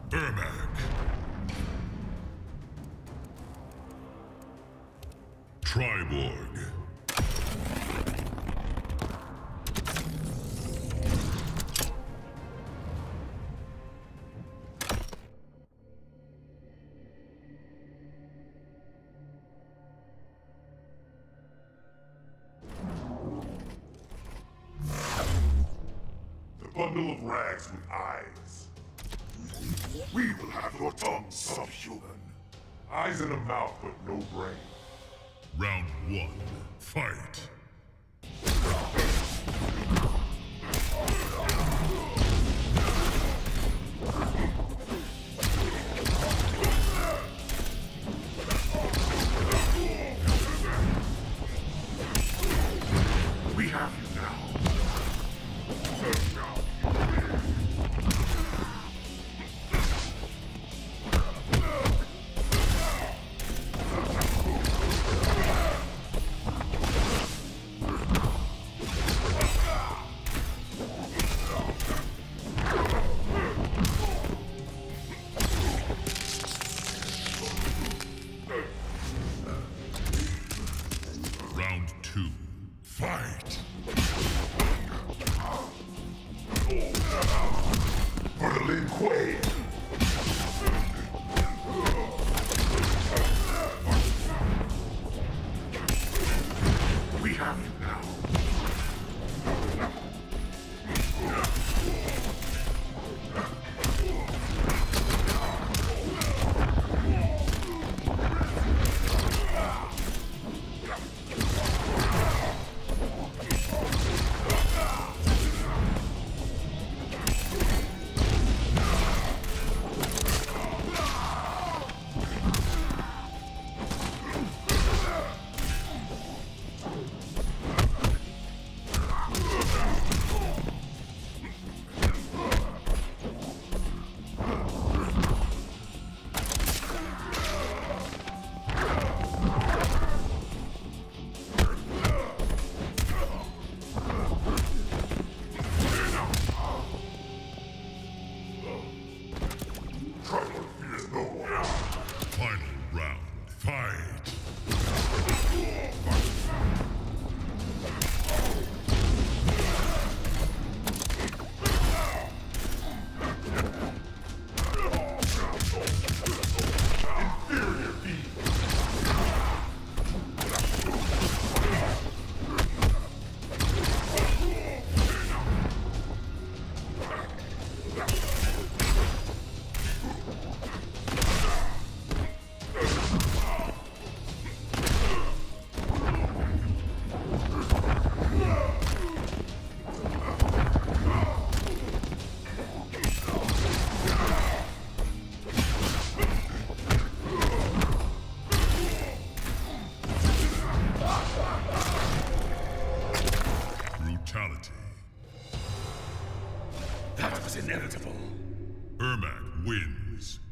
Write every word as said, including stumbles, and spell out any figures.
Ermac. Triborg. The bundle of rags with eyes. We will have your tongue, subhuman. Eyes and a mouth, but no brain. Round one, fight. We have you now. Round two, fight. For the Lin Kuei. We have you now. Final round, fight. Inferior being. Brutality. That was inevitable. Ermac wins.